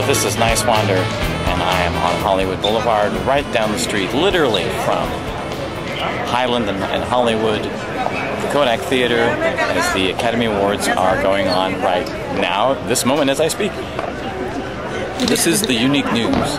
This is Niswander, and I am on Hollywood Boulevard, right down the street, literally from Highland and Hollywood, the Kodak Theater, as the Academy Awards are going on right now, this moment as I speak. This is the unique news.